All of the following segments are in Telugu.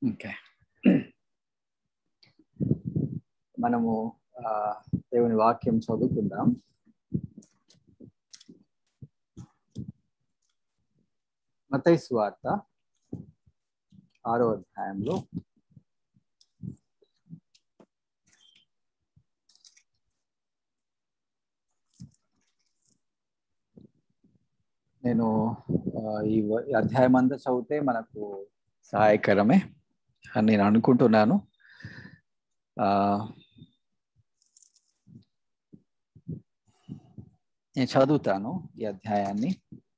ఓకే, మనము దేవుని వాక్యం చదువుకుందాం. మత్తయి సువార్త 6వ అధ్యాయంలో నేను ఈ అధ్యాయం అంతా చదివితే మనకు సహాయకరమే అని నేను అనుకుంటున్నాను. నేను చదువుతాను. ఈ అధ్యాయాన్ని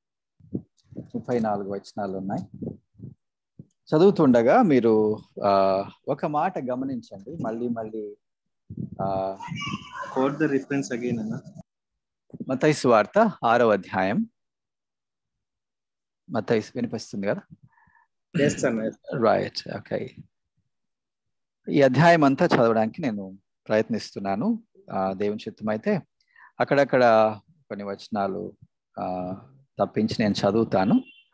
34 వచనాలు ఉన్నాయి. చదువుతుండగా మీరు ఒక మాట గమనించండి. మళ్ళీ కోట్ ద రిఫరెన్స్ అగైన్ అన్న. మత్తయి సువార్త 6వ అధ్యాయం. మత్తయి వినిపిస్తుంది కదా? Right, okay. ఈ అధ్యాయం అంతా చదవడానికి నేను ప్రయత్నిస్తున్నాను. దేవుని చిత్తం అయితే అక్కడక్కడ కొన్ని వచనాలు తప్పించి నేను చదువుతాను.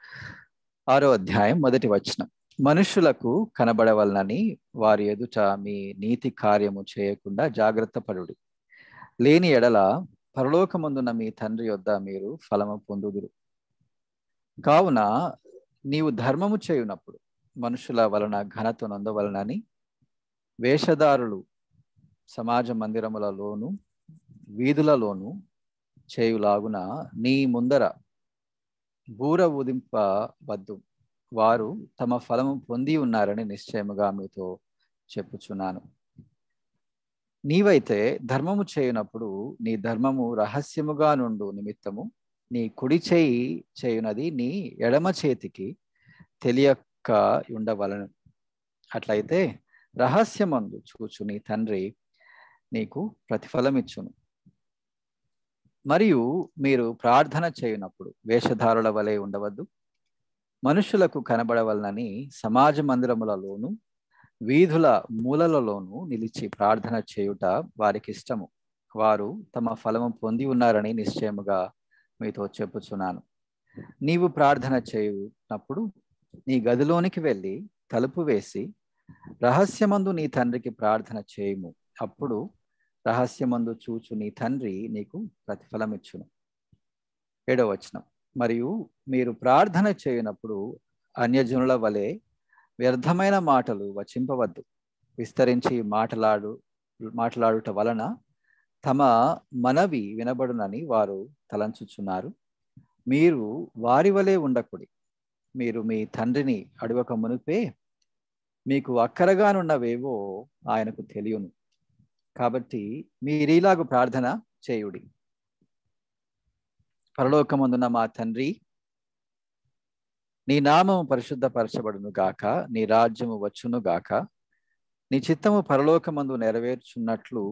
6వ అధ్యాయం 1వ వచనం. మనుషులకు కనబడవలనని వారి ఎదుట మీ నీతి కార్యము చేయకుండా జాగ్రత్త పడుడి. లేని ఎడల పరలోకమందున్న మీ తండ్రి యొద్ద మీరు ఫలము పొందుదురు. కావున నీవు ధర్మము చేయునప్పుడు మనుషుల వలన ఘనత నొందవలనని వేషధారులు సమాజ మందిరములలోను వీధులలోను చేయులాగున నీ ముందర బూర ఊదింపవద్దు. వారు తమ ఫలము పొంది ఉన్నారని నిశ్చయముగా మీతో చెప్పుచున్నాను. నీవైతే ధర్మము చేయునప్పుడు నీ ధర్మము రహస్యముగా నుండు నిమిత్తము నీ కుడి చేయి చేయునది నీ ఎడమ చేతికి తెలియక ఉండవలను. అట్లయితే రహస్యమందు చూచు నీ తండ్రి నీకు ప్రతిఫలమిచ్చును. మరియు మీరు ప్రార్థన చేయునప్పుడు వేషధారుల వలె ఉండవద్దు. మనుషులకు కనబడవలనని సమాజ మందిరములలోను వీధుల మూలలలోను నిలిచి ప్రార్థన చేయుట వారికి ఇష్టము. వారు తమ ఫలము పొంది ఉన్నారని నిశ్చయముగా మీతో చెప్పుచున్నాను. నీవు ప్రార్థన చేయునప్పుడు నీ గదిలోనికి వెళ్ళి తలుపు వేసి రహస్యమందు నీ తండ్రికి ప్రార్థన చేయుము. అప్పుడు రహస్యమందు చూచు నీ తండ్రి నీకు ప్రతిఫలమిచ్చును. 7వ వచనం. మరియు మీరు ప్రార్థన చేయునప్పుడు అన్యజనుల వలె వ్యర్థమైన మాటలు వచింపవద్దు. విస్తరించి మాట్లాడుట వలన తమ మనవి వినబడునని వారు తలంచుచున్నారు. మీరు వారి వలె ఉండకుడి. మీరు మీ తండ్రిని అడగక మునుపే మీకు అక్కరగానున్నవేవో ఆయనకు తెలియను. కాబట్టి మీరీలాగు ప్రార్థన చేయుడి. పరలోకమందున్న మా తండ్రి, నీ నామము పరిశుద్ధపరచబడును గాక. నీ రాజ్యము వచ్చును గాక. నీ చిత్తము పరలోకమందు నెరవేర్చున్నట్లు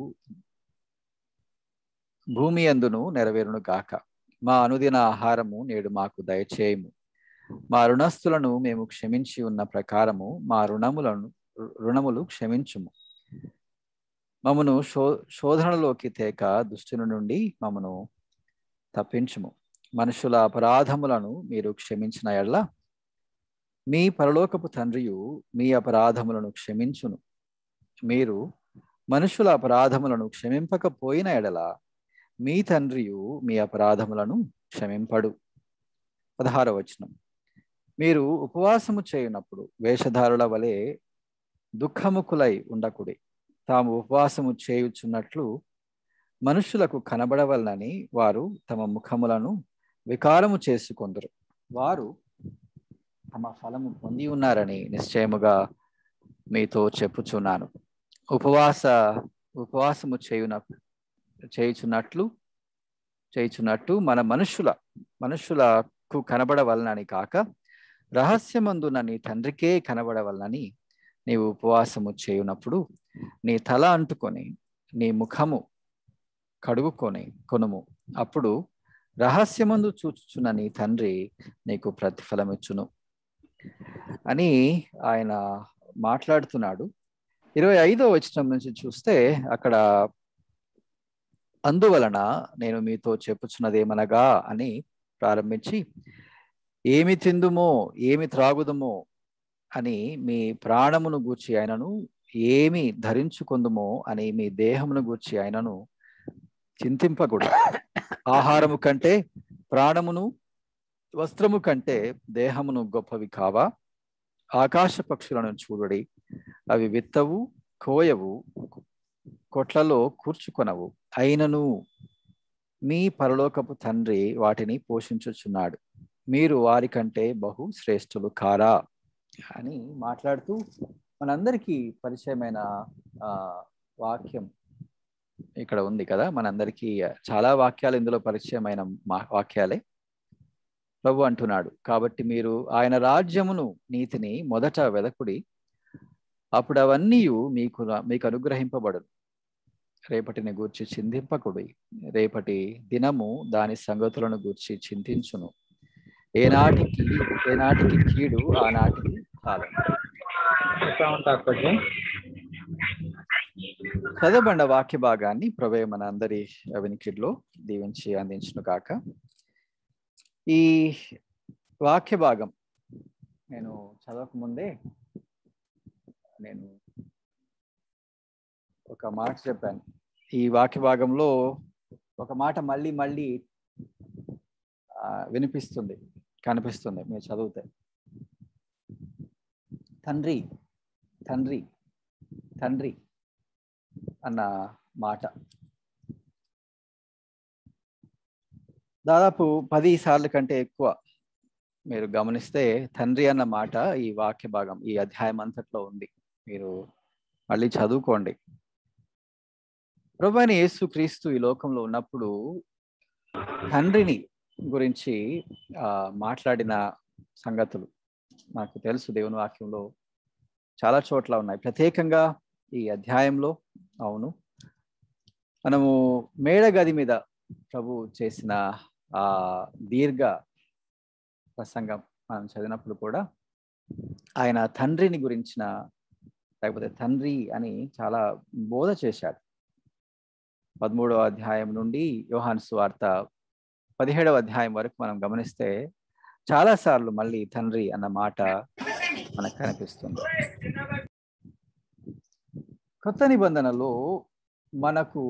భూమి అందును నెరవేరును గాక. మా అనుదిన ఆహారము నేడు మాకు దయచేయము. మా రుణస్థులను మేము క్షమించి ఉన్న ప్రకారము మా రుణములు క్షమించుము. మమ్మను శోధనలోకి తేక దుష్టుని నుండి మమ్మను తప్పించుము. మనుషుల అపరాధములను మీరు క్షమించిన ఎడల మీ పరలోకపు తండ్రియు మీ అపరాధములను క్షమించును. మీరు మనుషుల అపరాధములను క్షమింపకపోయిన ఎడల మీ తండ్రియు మీ అపరాధములను క్షమింపడు. 16వ వచనం. మీరు ఉపవాసము చేయునప్పుడు వేషధారుల వలె దుఃఖముఖులై ఉండకుడి. తాము ఉపవాసము చేయుచున్నట్లు మనుషులకు కనబడవలనని వారు తమ ముఖములను వికారము చేసుకొందురు. వారు తమ ఫలము పొంది ఉన్నారని నిశ్చయముగా మీతో చెప్పుచున్నాను. ఉపవాసము చేయుచున్నట్టు మన మనుషులకు కనబడవలనని కాక రహస్యమందున నీ తండ్రికే కనబడవలనని నీవు ఉపవాసము చేయునప్పుడు నీ తల అంటుకొని నీ ముఖము కొనుము. అప్పుడు రహస్యమందు చూచుచున్న నీ తండ్రి నీకు ప్రతిఫలమిచ్చును అని ఆయన మాట్లాడుతున్నాడు. 25వ వచనం నుంచి చూస్తే అక్కడ అందువలన నేను మీతో చెప్పుచున్నదేమనగా అని ప్రారంభించి ఏమి తిందుమో ఏమి త్రాగుదమో అని మీ ప్రాణమును గూర్చి ఆయనను, ఏమి ధరించుకుందుమో అని మీ దేహమును గూర్చి ఆయనను చింతింపకూడదు. ఆహారము కంటే ప్రాణమును, వస్త్రము కంటే దేహమును గొప్పవి కావా? ఆకాశ పక్షులను చూడుడి, అవి విత్తవు, కోయవు, కొట్లలో కూర్చుకొనవు, అయినను మీ పరలోకపు తండ్రి వాటిని పోషించుచున్నాడు. మీరు వారి కంటే బహు శ్రేష్ఠులు కారా అని మాట్లాడుతూ మనందరికీ పరిచయమైన వాక్యం ఇక్కడ ఉంది కదా. మనందరికీ చాలా వాక్యాలు ఇందులో పరిచయమైన వాక్యాలే. ప్రభు అంటున్నాడు, కాబట్టి మీరు ఆయన రాజ్యమును, నీతిని మొదట వెదకుడి, అప్పుడు అవన్నీ మీకు అనుగ్రహింపబడదు. రేపటిని గూర్చి చింతింపకుడి, రేపటి దినము దాని సంగతులను గూర్చి చింతించును. ఏనాటికి కీడు ఆనాటికి కాలం. చదవబడిన వాక్య భాగాన్ని ప్రభు మన అందరి వినికిడిలో దీవించి అందించును కాక. ఈ వాక్య భాగం నేను చదవక ముందే నేను ఒక మాట చెప్పాను. ఈ వాక్య భాగంలో ఒక మాట మళ్ళీ మళ్ళీ వినిపిస్తుంది, కనిపిస్తుంది మీరు చదివితే. తండ్రి తండ్రి తండ్రి అన్న మాట దాదాపు 10 సార్లు కంటే ఎక్కువ మీరు గమనిస్తే తండ్రి అన్న మాట ఈ వాక్య భాగం, ఈ అధ్యాయం అంతట్లో ఉంది. మీరు మళ్ళీ చదువుకోండి. ప్రభువైన యేసుక్రీస్తు ఈ లోకంలో ఉన్నప్పుడు తండ్రిని గురించి మాట్లాడిన సంగతులు నాకు తెలుసు. దేవుని వాక్యంలో చాలా చోట్ల ఉన్నాయి, ప్రత్యేకంగా ఈ అధ్యాయంలో. అవును, మనము మేడగది మీద ప్రభు చేసిన ఆ దీర్ఘ ప్రసంగం మనం చదివినప్పుడు కూడా ఆయన తండ్రిని గురించిన, లేకపోతే తండ్రి అని చాలా బోధ చేశాడు. 13వ అధ్యాయం నుండి యోహాను సువార్త 17వ అధ్యాయం వరకు మనం గమనిస్తే చాలా సార్లు మళ్ళీ తండ్రి అన్న మాట మనకు కనిపిస్తుంది. కొత్త నిబంధనలో మనకు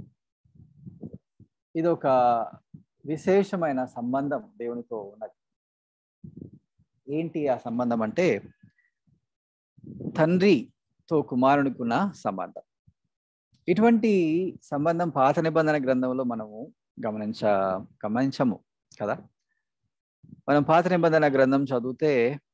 ఇదొక విశేషమైన సంబంధం దేవునితో ఉన్నది. ఏంటి ఆ సంబంధం అంటే తండ్రితో కుమారునికి ఉన్న సంబంధం. ఇటువంటి సంబంధం పాత నిబంధన గ్రంథంలో మనము గమనించము కదా. మనం పాత నిబంధన గ్రంథం చదివితే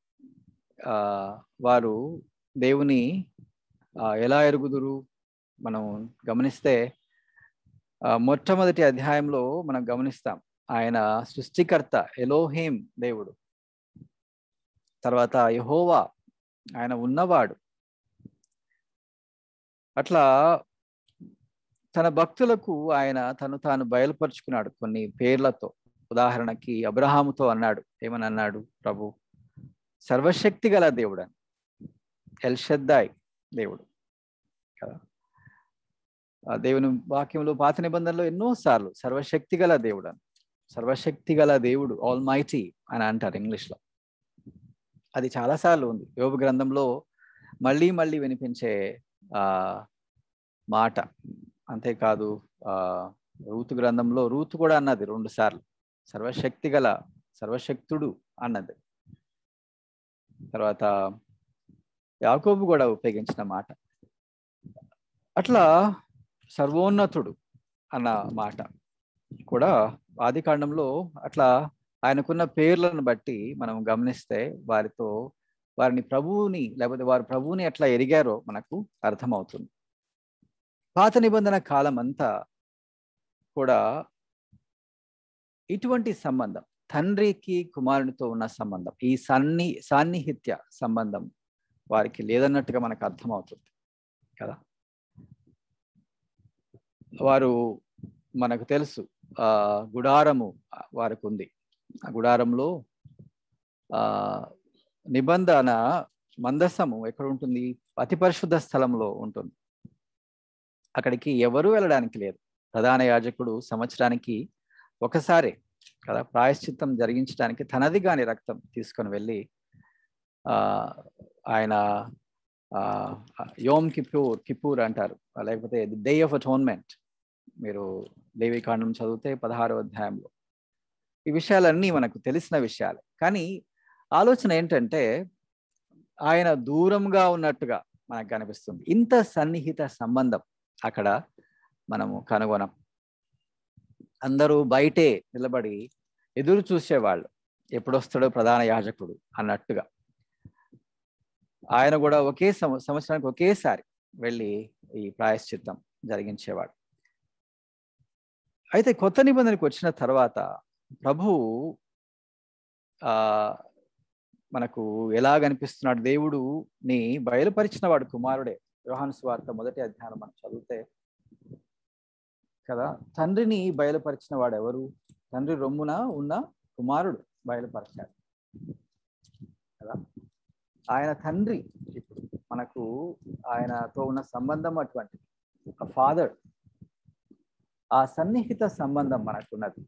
వారు దేవుని ఎలా ఎరుగుదురు మనం గమనిస్తే మొట్టమొదటి అధ్యాయంలో మనం గమనిస్తాం, ఆయన సృష్టికర్త ఎలోహీం దేవుడు, తర్వాత యెహోవా ఆయన ఉన్నవాడు. అట్లా తన భక్తులకు ఆయన తాను బయలుపరుచుకున్నాడు కొన్ని పేర్లతో. ఉదాహరణకి అబ్రహాముతో అన్నాడు, ఏమని అన్నాడు ప్రభు? సర్వశక్తి గల దేవుడు అని, ఎల్షద్దాయ్ దేవుడు కదా. దేవుని వాక్యంలో పాత నిబంధనలో ఎన్నోసార్లు సర్వశక్తి గల దేవుడు అని, సర్వశక్తి గల దేవుడు, ఆల్ మైటీ అని అంటారు ఇంగ్లీష్లో. అది చాలాసార్లు ఉంది. యోబు గ్రంథంలో మళ్ళీ మళ్ళీ వినిపించే మాట. అంతేకాదు రూతు గ్రంథంలో రూతు కూడా అన్నది 2 సార్లు, సర్వశక్తి గల, సర్వశక్తుడు అన్నది. తర్వాత యాకోబు కూడా ఉపయోగించిన మాట. అట్లా సర్వోన్నతుడు అన్న మాట కూడా ఆది కాండంలో అట్లా ఆయనకున్న పేర్లను బట్టి మనం గమనిస్తే వారిని ప్రభువుని, లేకపోతే వారు ప్రభువుని ఎట్లా ఎరిగారో మనకు అర్థమవుతుంది. పాత నిబంధన కాలం అంతా కూడా ఇటువంటి సంబంధం, తండ్రికి కుమారునితో ఉన్న సంబంధం, ఈ సాన్నిహిత్య సంబంధం వారికి లేదన్నట్టుగా మనకు అర్థమవుతుంది కదా. వారు, మనకు తెలుసు, గుడారము వారికి ఉంది. ఆ గుడారంలో నిబంధన మందసము ఎక్కడ ఉంటుంది? అతి పరిశుద్ధ స్థలంలో ఉంటుంది. అక్కడికి ఎవరు వెళ్ళడానికి లేదు. ప్రధాన యాజకుడు సంవత్సరానికి ఒకసారి కదా ప్రాయశ్చిత్తం జరిగించడానికి తనది కాని రక్తం తీసుకొని వెళ్ళి ఆయన యోమ్ కిపూర్ అంటారు, లేకపోతే డే ఆఫ్ అటోన్మెంట్. మీరు లేవికాండం చదివితే 16వ అధ్యాయంలో ఈ విషయాలన్నీ మనకు తెలిసిన విషయాలే. కానీ ఆలోచన ఏంటంటే ఆయన దూరంగా ఉన్నట్టుగా మనకు కనిపిస్తుంది. ఇంత సన్నిహిత సంబంధం అక్కడ మనము కనుగొనం. అందరూ బయటే నిలబడి ఎదురు చూసేవాళ్ళు, ఎప్పుడొస్తాడో ప్రధాన యాజకుడు అన్నట్టుగా. ఆయన కూడా ఒకే సంవత్సరానికి ఒకేసారి వెళ్ళి ఈ ప్రాయశ్చిత్తం జరిగించేవాడు. అయితే కొత్త నిబంధనకు వచ్చిన తర్వాత ప్రభువు మనకు ఎలా కనిపిస్తున్నాడు? దేవుడు ని బయలుపరిచిన వాడు కుమారుడే. యోహాను సువార్త 1వ అధ్యాయం మనం చదివితే కదా, తండ్రిని బయలుపరిచిన వాడు ఎవరు? తండ్రి రొమ్మున ఉన్న కుమారుడు బయలుపరిచాడు కదా. ఆయన తండ్రి. ఇప్పుడు మనకు ఆయనతో ఉన్న సంబంధం అటువంటిది, ఒక ఫాదర్. ఆ సన్నిహిత సంబంధం మనకున్నది.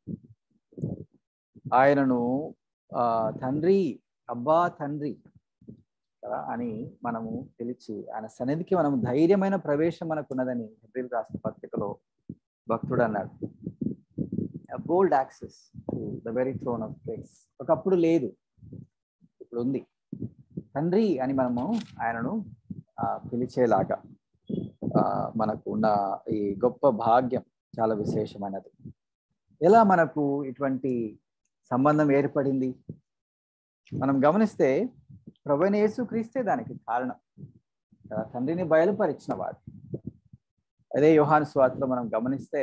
ఆయనను తండ్రి, అబ్బా తండ్రి కదా అని మనము పిలిచి ఆయన సన్నిధికి మనము ధైర్యమైన ప్రవేశం మనకున్నదని హెబ్రీయుల రాసిన పత్రికలో భక్తుడు అన్నాడు. Bold access to the very throne of grace. ఒకప్పుడు లేదు, ఇప్పుడు ఉంది. తండ్రి అని మనము ఆయనను పిలిచేలాగా మనకు ఉన్న ఈ గొప్ప భాగ్యం చాలా విశేషమైనది. ఎలా మనకు ఇటువంటి సంబంధం ఏర్పడింది? మనం గమనిస్తే ప్రభువైన యేసుక్రీస్తే దానికి కారణం. తండ్రిని బయలుపరిచిన వాడు. అదే యోహాను సువార్తలో మనం గమనిస్తే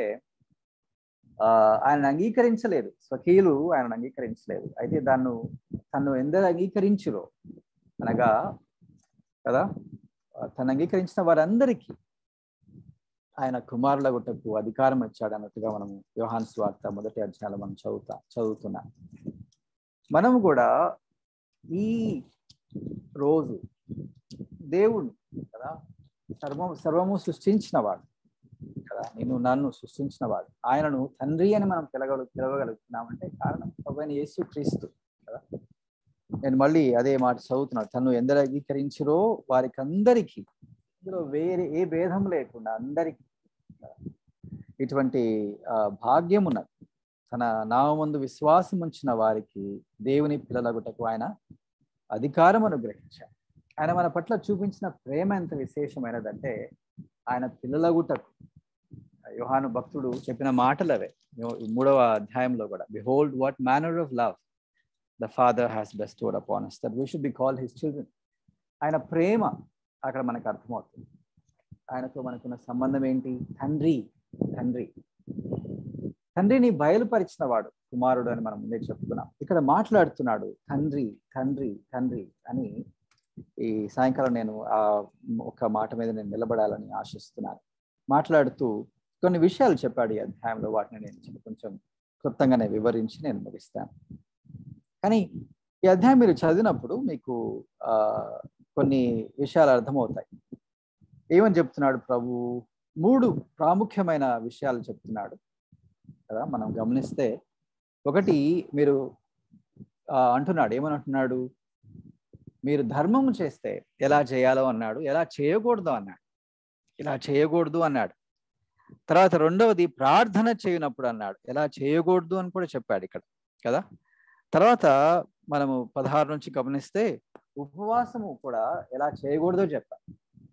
ఆయన అంగీకరించలేదు, స్వకీయులు ఆయన అంగీకరించలేదు. అయితే తను ఎందరు అంగీకరించురో, అనగా కదా తను అంగీకరించిన వారందరికీ ఆయన కుమారుల గుట్టకు అధికారం ఇచ్చాడు అన్నట్టుగా మనము యోహాను సువార్త 1వ అధ్యాయంలో మనం చదువుతున్నాం. మనము కూడా ఈ రోజు దేవుడు కదా సర్వము సృష్టించిన వాడు కదా, నిన్ను నన్ను సృష్టించిన వాడు. ఆయనను తండ్రి అని మనం పిలవగలుగుతున్నామంటే కారణం ప్రభువైన యేసుక్రీస్తు కదా. నేను మళ్ళీ అదే మాట చదువుతున్నాను. తను ఎందరు అంగీకరించిరో వారికి అందరికీ, ఇందులో వేరే ఏ భేదం లేకుండా అందరికీ ఇటువంటి భాగ్యం ఉన్నది. తన నామమందు విశ్వాసం ఉంచిన వారికి దేవుని పిల్లలగుటకు ఆయన అధికారం అనుగ్రహించాడు. ఆయన మన పట్ల చూపించిన ప్రేమ ఎంత విశేషమైనదంటే ఆయన పిల్లలగుటకు. యోహాను భక్తుడు చెప్పిన మాటలు అవే 3వ అధ్యాయంలో కూడా. Behold what manner of love the father has bestowed upon us that we should be called his children. ఆయన ప్రేమ అక్కడ మనకు అర్థమవుతుంది. ఆయనతో మనకున్న సంబంధం ఏంటి? తండ్రి. తండ్రిని బయలుపరిచిన వాడు కుమారుడు అని మనం ముందే చెప్తున్నాం. ఇక్కడ మాట్లాడుతున్నాడు తండ్రి తండ్రి తండ్రి అని. ఈ సాయంకాలం నేను ఒక మాట మీద నేను నిలబడాలని ఆశిస్తున్నాను. మాట్లాడుతూ కొన్ని విషయాలు చెప్పాడు ఈ అధ్యాయంలో. వాటిని నేను కొంచెం క్లుప్తంగానే వివరించి నేను ముగిస్తాను. కానీ ఈ అధ్యాయం మీరు చదివినప్పుడు మీకు కొన్ని విషయాలు అర్థమవుతాయి. ఏమని చెప్తున్నాడు ప్రభు? 3 ప్రాముఖ్యమైన విషయాలు చెప్తున్నాడు కదా. మనం గమనిస్తే ఒకటి, మీరు అంటున్నాడు, ఏమని అంటున్నాడు? మీరు ధర్మము చేస్తే ఎలా చేయాలో అన్నాడు, ఎలా చేయకూడదు అన్నాడు. ఇలా చేయకూడదు అన్నాడు. తర్వాత రెండవది, ప్రార్థన చేయనప్పుడు అన్నాడు, ఎలా చేయకూడదు అని కూడా చెప్పాడు ఇక్కడ కదా. తర్వాత మనము 16 నుంచి గమనిస్తే ఉపవాసము కూడా ఎలా చేయకూడదో చెప్పాడు.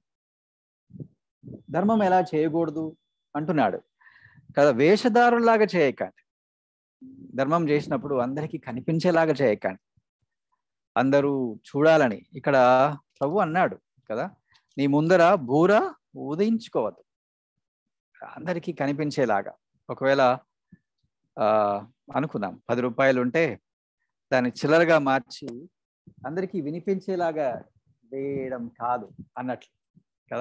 ధర్మం ఎలా చేయకూడదు అంటున్నాడు కదా. వేషధారులాగా చేయకండి. ధర్మం చేసినప్పుడు అందరికీ కనిపించేలాగా చేయకండి, అందరూ చూడాలని ఇక్కడ ప్రభు అన్నాడు కదా. నీ ముందర బూర ఊదించుకోవద్దు, అందరికీ కనిపించేలాగా. ఒకవేళ అనుకుందాం 10 రూపాయలు ఉంటే దాన్ని చిల్లరగా మార్చి అందరికీ వినిపించేలాగా వేయడం కాదు అన్నట్లు కదా.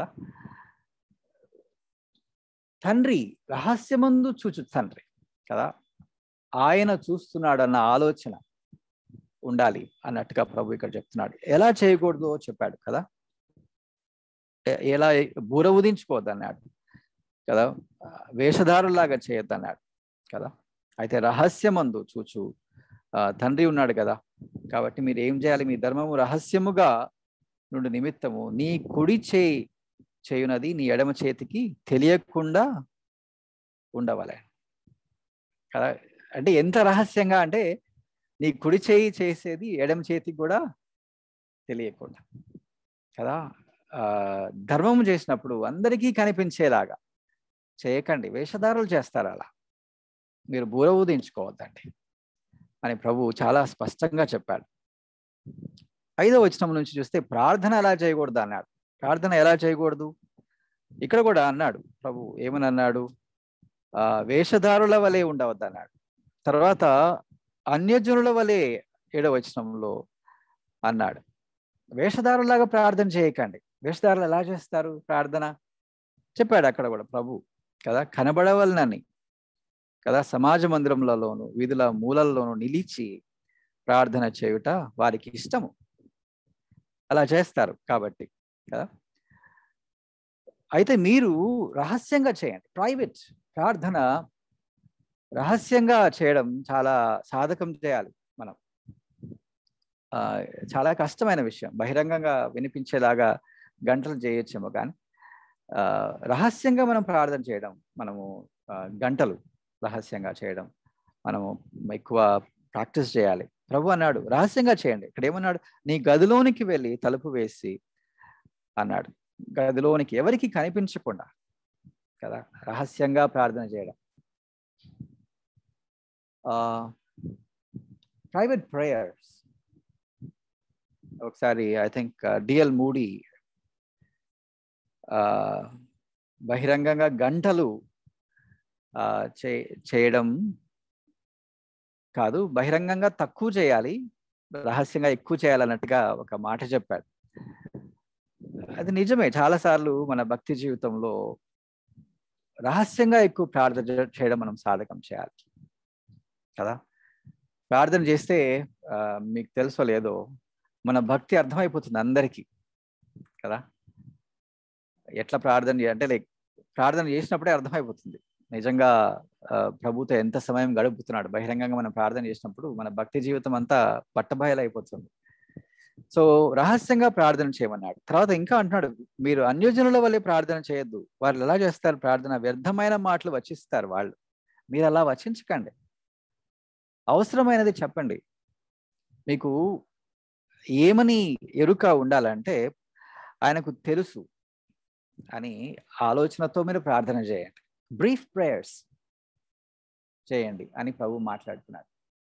తండ్రి రహస్యమందు చూచు తండ్రి కదా, ఆయన చూస్తున్నాడు అన్న ఆలోచన ఉండాలి అన్నట్టుగా ప్రభు ఇక్కడ చెప్తున్నాడు. ఎలా చేయకూడదో చెప్పాడు కదా. ఎలా బూర ఊదించుకోవద్దు అన్నాడు కదా, వేషధారులాగా చేయొద్దు అన్నాడు కదా. అయితే రహస్యమందు చూచు తండ్రి ఉన్నాడు కదా. కాబట్టి మీరు ఏం చేయాలి? మీ ధర్మము రహస్యముగా నుండి నిమిత్తము నీ కుడి చేయునది నీ ఎడమ చేతికి తెలియకుండా ఉండవలే కదా. అంటే ఎంత రహస్యంగా అంటే నీ కుడి చేయి చేసేది ఎడమ చేతికి కూడా తెలియకుండా కదా. ధర్మము చేసినప్పుడు అందరికీ కనిపించేలాగా చేయకండి, వేషధారులు చేస్తారు అలా, మీరు బూర ఊదించుకోవద్దండి అని ప్రభు చాలా స్పష్టంగా చెప్పాడు. 5వ వచనం నుంచి చూస్తే ప్రార్థన ఎలా చేయకూడదు అన్నాడు. ప్రార్థన ఎలా చేయకూడదు ఇక్కడ కూడా అన్నాడు ప్రభు. ఏమని అన్నాడు? వేషధారుల వలె ఉండవద్దు అన్నాడు. తర్వాత అన్యజనుల వలె 7వ వచనంలో అన్నాడు, వేషధారులాగా ప్రార్థన చేయకండి. వేషధారులు ఎలా చేస్తారు ప్రార్థన చెప్పాడు అక్కడ కూడా ప్రభు కదా. కనబడవలనని కదా సమాజ మందిరములలోను వీధుల మూలల్లోనూ నిలిచి ప్రార్థన చేయుట వారికి ఇష్టము, అలా చేస్తారు కాబట్టి కదా. అయితే మీరు రహస్యంగా చేయండి. ప్రైవేట్ ప్రార్థన రహస్యంగా చేయడం చాలా సాధకం చేయాలి మనం. చాలా కష్టమైన విషయం. బహిరంగంగా వినిపించేలాగా గంటలు చేయొచ్చేమో కానీ రహస్యంగా మనం ప్రార్థన చేయడం, మనము గంటలు రహస్యంగా చేయడం మనము ఎక్కువ ప్రాక్టీస్ చేయాలి. ప్రభు అన్నాడు రహస్యంగా చేయండి. ఇక్కడ ఏమన్నాడు? నీ గదిలోనికి వెళ్ళి తలుపు వేసి అన్నాడు. గదిలోనికి ఎవరికి కనిపించకుండా కదా రహస్యంగా ప్రార్థన చేయడం. ప్రైవేట్ ప్రేయర్స్ ఒకసారి ఐ థింక్ డిఎల్ మూడీ బహిరంగంగా గంటలు చేయడం కాదు, బహిరంగంగా తక్కువ చేయాలి, రహస్యంగా ఎక్కువ చేయాలన్నట్టుగా ఒక మాట చెప్పాడు. అది నిజమే. చాలాసార్లు మన భక్తి జీవితంలో రహస్యంగా ఎక్కువ ప్రార్థన చేయడం మనం సాధకం చేయాలి కదా. ప్రార్థన చేస్తే మీకు తెలుసో లేదో మన భక్తి అర్థమైపోతుంది అందరికీ కదా. ఎట్లా ప్రార్థన అంటే ప్రార్థన చేసినప్పుడే అర్థమైపోతుంది నిజంగా ప్రభుతో ఎంత సమయం గడుపుతున్నాడు. బహిరంగంగా మనం ప్రార్థన చేసినప్పుడు మన భక్తి జీవితం అంతా పట్టబయలైపోతుంది. సో రహస్యంగా ప్రార్థన చేయమన్నాడు. తర్వాత ఇంకా అంటున్నాడు, మీరు అన్యజనుల వల్లే ప్రార్థన చేయొద్దు. వాళ్ళు ఎలా చేస్తారు ప్రార్థన? వ్యర్థమైన మాటలు వచిస్తారు వాళ్ళు. మీరు అలా వచించకండి, అవసరమైనది చెప్పండి. మీకు ఏమని ఎరుక ఉండాలంటే ఆయనకు తెలుసు అని ఆలోచనతో మీరు ప్రార్థన చేయండి. బ్రీఫ్ ప్రేయర్స్ చేయండి అని ప్రభు మాట్లాడుతున్నాడు.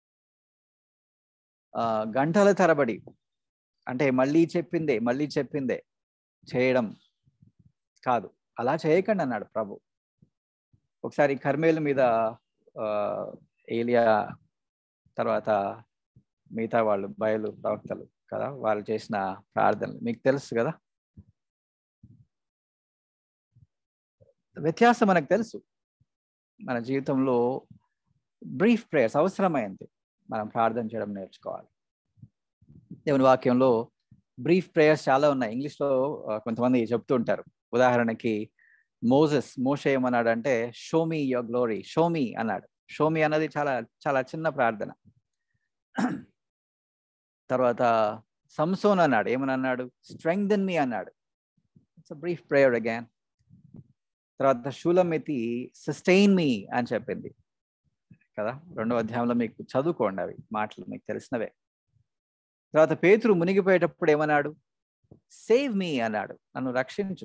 గంటల తరబడి అంటే మళ్ళీ చెప్పిందే చేయడం కాదు, అలా చేయకండి అన్నాడు ప్రభు. ఒకసారి కర్మేలు మీద ఏలియా తర్వాత మిగతా వాళ్ళు బయలు ప్రవక్తలు కదా, వాళ్ళు చేసిన ప్రార్థనలు మీకు తెలుసు కదా. వ్యత్యాసం మనకు తెలుసు. మన జీవితంలో బ్రీఫ్ ప్రేయర్స్ అవసరమైంది, మనం ప్రార్థన చేయడం నేర్చుకోవాలి. దేవుని వాక్యంలో బ్రీఫ్ ప్రేయర్స్ చాలా ఉన్నాయి. ఇంగ్లీష్లో కొంతమంది చెప్తూ ఉంటారు. ఉదాహరణకి మోషే ఏమన్నాడు అంటే show me your glory, show me అన్నాడు. షో మీ అన్నది చాలా చాలా చిన్న ప్రార్థన. తర్వాత సంసోన్ అన్నాడు, ఏమని అన్నాడు? స్ట్రెంగ్థెన్ మీ అన్నాడు. It's a brief prayer again. తర్వాత షూలమెతి సస్టైన్ మీ అని చెప్పింది కదా. 2వ అధ్యాయంలో మీకు చదువుకోండి, అవి మాటలు మీకు తెలిసినవే. తర్వాత పేతురు మునిగిపోయేటప్పుడు ఏమన్నాడు? సేవ్ మీ అన్నాడు, నన్ను రక్షించు.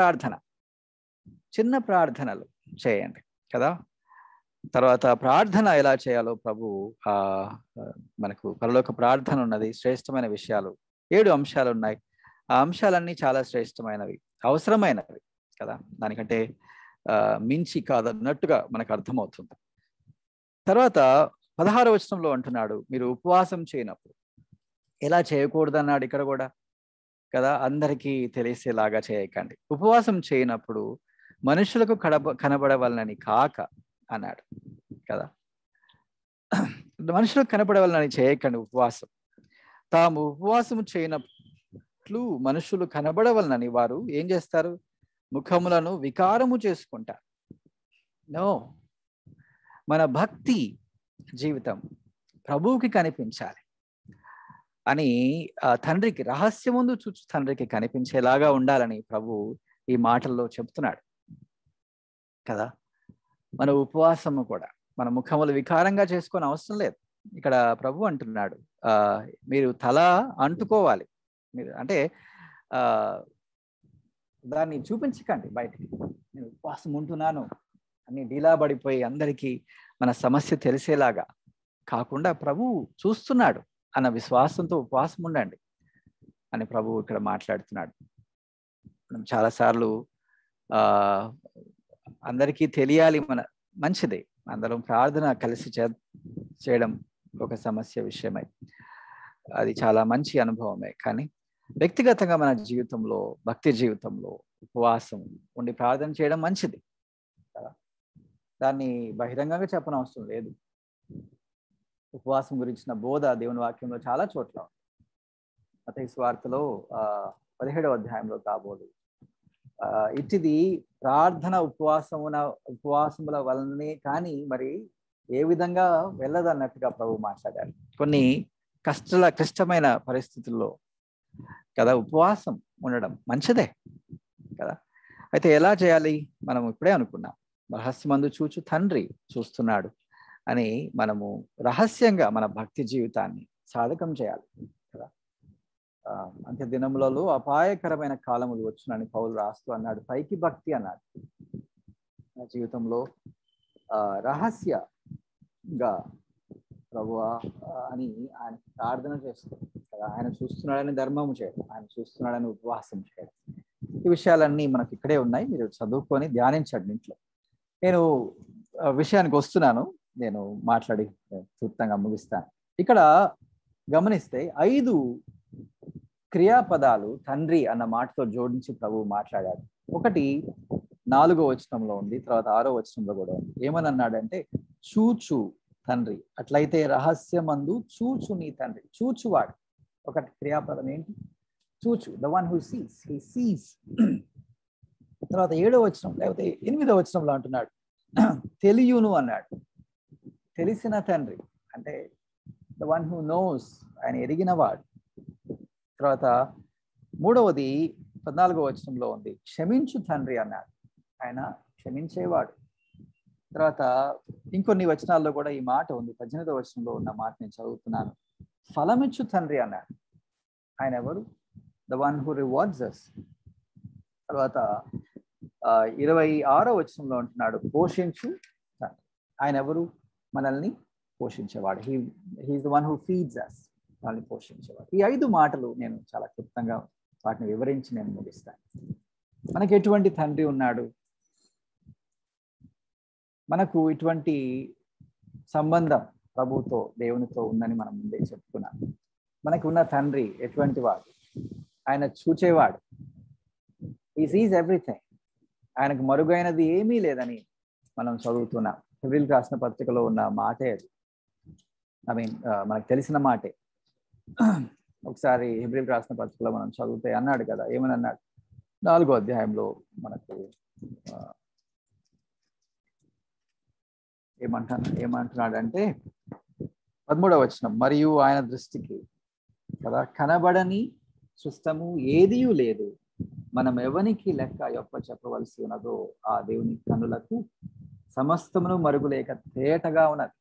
చిన్న ప్రార్థనలు చేయండి కదా. తర్వాత ప్రార్థన ఎలా చేయాలో ప్రభు మనకు పరలోక ప్రార్థన ఉన్నది, శ్రేష్టమైన విషయాలు 7 అంశాలు ఉన్నాయి. ఆ అంశాలన్నీ చాలా శ్రేష్టమైనవి, అవసరమైనవి కదా. దానికంటే మించి కాదన్నట్టుగా మనకు అర్థమవుతుంది. తర్వాత 16వ వచనంలో అంటున్నాడు, మీరు ఉపవాసం చేయనప్పుడు ఎలా చేయకూడదు అన్నాడు ఇక్కడ కూడా కదా. అందరికీ తెలిసేలాగా చేయకండి. ఉపవాసం చేయనప్పుడు మనుషులకు కనబడవలనని కాక అన్నాడు కదా. మనుషులకు కనపడవలనని చేయకండి ఉపవాసం. తాము ఉపవాసం చేయనట్లు మనుషులు కనబడవలనని వారు ఏం చేస్తారు? ముఖములను వికారము చేసుకుంటారు. నో, మన భక్తి జీవితం ప్రభువుకి కనిపించాలి. అని తండ్రికి రహస్యముందు చూచు తండ్రికి కనిపించేలాగా ఉండాలని ప్రభు ఈ మాటల్లో చెప్తున్నాడు కదా. మన ఉపవాసము కూడా మన ముఖములు వికారంగా చేసుకొని అవసరం లేదు. ఇక్కడ ప్రభు అంటున్నాడు మీరు తల అంటుకోవాలి. మీరు అంటే దాన్ని చూపించకండి బయటికి, నేను ఉపవాసం ఉంటున్నాను అని డీలా పడిపోయి అందరికీ మన సమస్య తెలిసేలాగా కాకుండా ప్రభు చూస్తున్నాడు అన్న విశ్వాసంతో ఉపవాసం ఉండండి అని ప్రభు ఇక్కడ మాట్లాడుతున్నాడు. మనం చాలాసార్లు అందరికీ తెలియాలి, మన మంచిదే, అందరం ప్రార్థన కలిసి చేయడం ఒక సమస్య విషయమై అది చాలా మంచి అనుభవమే. కానీ వ్యక్తిగతంగా మన జీవితంలో, భక్తి జీవితంలో ఉపవాసం ఉండి ప్రార్థన చేయడం మంచిది కదా. దాన్ని బహిరంగంగా చెప్పనవసరం లేదు. ఉపవాసం గురించిన బోధ దేవుని వాక్యంలో చాలా చోట్ల ఉంది. మత్తయి సువార్తలో 17వ అధ్యాయంలో కాబోలు ఇట్టిది ప్రార్థన ఉపవాసముల వలనే కానీ మరి ఏ విధంగా వెళ్ళదన్నట్టుగా ప్రభు మాట్లాడారు. కొన్ని క్లిష్టమైన పరిస్థితుల్లో కదా ఉపవాసం ఉండడం మంచిదే కదా. అయితే ఎలా చేయాలి? మనం ఇప్పుడే అనుకున్నాం, రహస్యమందు చూచు తండ్రి చూస్తున్నాడు అని మనము రహస్యంగా మన భక్తి జీవితాన్ని సాధకం చేయాలి కదా. అంత్య దినములలో అపాయకరమైన కాలములు వచ్చునని పౌలు రాస్తూ అన్నాడు. పైకి భక్తి అన్నాడు, నా జీవితంలో రహస్యంగా ప్రభువా అని ఆయన ప్రార్థన చేస్తూ కదా, ఆయన చూస్తున్నాడని ధర్మము చేయడం, ఆయన చూస్తున్నాడని ఉపవాసం చేయడం, ఈ విషయాలన్నీ మనకి ఇక్కడే ఉన్నాయి. మీరు చదువుకొని ధ్యానించండి ఇంట్లో. నేను విషయానికి వస్తున్నాను, నేను మాట్లాడి క్లుప్తంగా ముగిస్తాను. ఇక్కడ గమనిస్తే 5 క్రియాపదాలు తండ్రి అన్న మాటతో జోడించి ప్రభువు మాట్లాడాడు. ఒకటి 4వ వచనంలో ఉంది, తర్వాత 6వ వచనంలో కూడా ఉంది. ఏమని అన్నాడంటే చూచు తండ్రి, అట్లయితే రహస్యమందు చూచు నీ తండ్రి. చూచువాడు ఒకటి క్రియాపదం ఏంటి? చూచు, the one who sees, he sees. తర్వాత 7వ వచనం లేకపోతే 8వ వచనంలో అంటున్నాడు తెలియును అన్నాడు. తెలిసిన తండ్రి అంటే ద వన్ హూ నోస్, ఆయన ఎరిగినవాడు. తర్వాత 3వది 14వ వచనంలో ఉంది, క్షమించు తండ్రి అన్నాడు, ఆయన క్షమించేవాడు. తర్వాత ఇంకొన్ని వచనాల్లో కూడా ఈ మాట ఉంది. 18వ వచనంలో ఉన్న మాట నేను చదువుతున్నాను, ఫలమిచ్చు తండ్రి అన్నాడు, ఆయన ఎవరు? The one who rewards us. తర్వాత 26వ వచనంలో అంటున్నాడు పోషించు తండ్రి, ఆయన ఎవరు? మనల్ని పోషించేవాడు. He is the one who feeds us, మనల్ని పోషించేవాడు. ఈ 5 మాటలు నేను చాలా క్లుప్తంగా వాటిని వివరించి నేను ముగిస్తాను. మనకి ఎటువంటి తండ్రి ఉన్నాడు? మనకు ఇటువంటి సంబంధం ప్రభుతో, దేవునితో ఉందని మనం ముందే చెప్పుకున్నాం. మనకు ఉన్న తండ్రి ఎటువంటి వాడు? ఆయన చూచేవాడు. హి సీస్ ఎవ్రీథింగ్. ఆయనకు మరుగైనది ఏమీ లేదని మనం చదువుతున్నాం. హెబ్రీయులకు రాసిన పత్రికలో ఉన్న మాటే అది. మనకు తెలిసిన మాటే. ఒకసారి హెబ్రీయులకు రాసిన పత్రికలో మనం చదివితే అన్నాడు కదా, ఏమని అన్నాడు? 4వ అధ్యాయంలో మనకు ఏమంటున్నాడంటే 13వ వచనం, మరియు ఆయన దృష్టికి కదా కనబడని సుష్టము ఏదియూ లేదు, మనం ఎవనికి లెక్క చెప్పవలసి ఉన్నదో ఆ దేవుని కన్నులకు సమస్తమును మరుగులేక తేటగా ఉన్నది.